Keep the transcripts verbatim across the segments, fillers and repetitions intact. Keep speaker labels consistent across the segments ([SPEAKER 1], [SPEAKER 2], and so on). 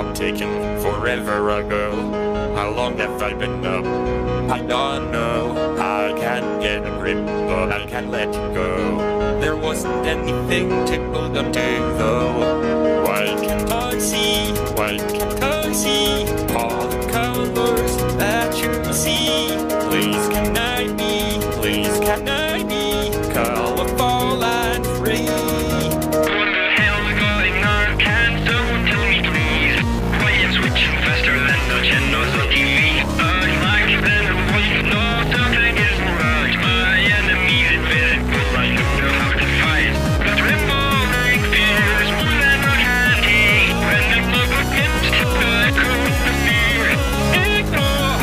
[SPEAKER 1] job taken forever ago. How long have I been up? I don't know. I can't get a grip, but I can't let it go. There wasn't anything to hold on to though. Why can't I see? Why can't I see all the colors that you see? Please can I be? Please can I be colorful and free?
[SPEAKER 2] What the hell is going on? Can someone tell me please? Why am switching faster than the channels on T V? I like them voice, no something is right. My enemies invisible, I don't know how to fight. But remembering fear is more than a candy. When I'm up against it, I couldn't fear. Ignore.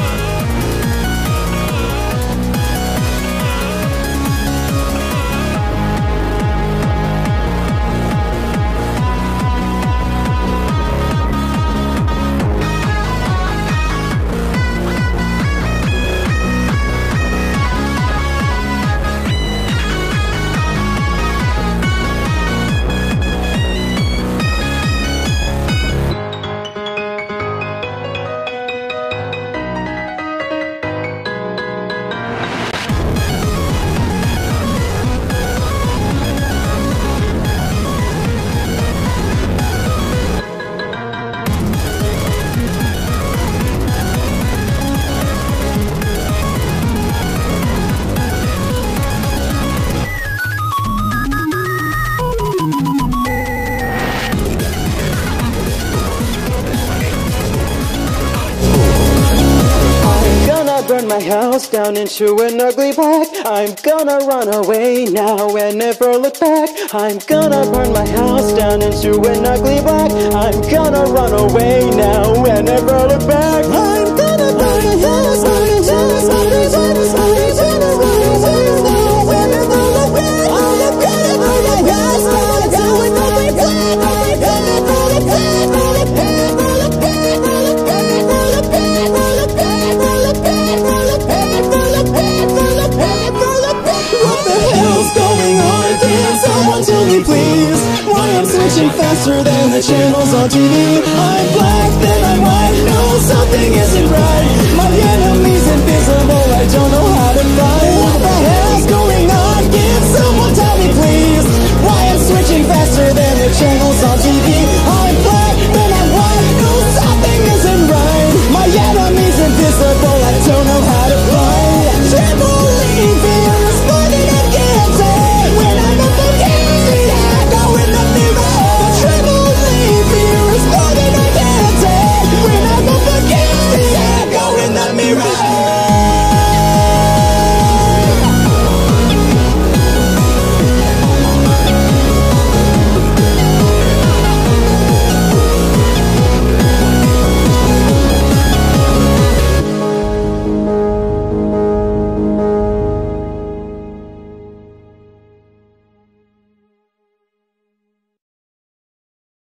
[SPEAKER 3] Burn my house down into an ugly black. I'm gonna run away now and never look back. I'm gonna burn my house down into an ugly black. I'm gonna run away now and never look back. I'm gonna burn my house down into an ugly black. I'm gonna run away now and never look back. I'm gonna burn my house down into an ugly black. I'm gonna burn it back, burn it back, burn it back, burn it back, burn it back, burn it back, burn it back. What the hell's going on? Can someone tell me please? Why I'm switching faster than the channels on T V? I'm black, then I'm white. No, something isn't right. My enemy's invisible. I don't know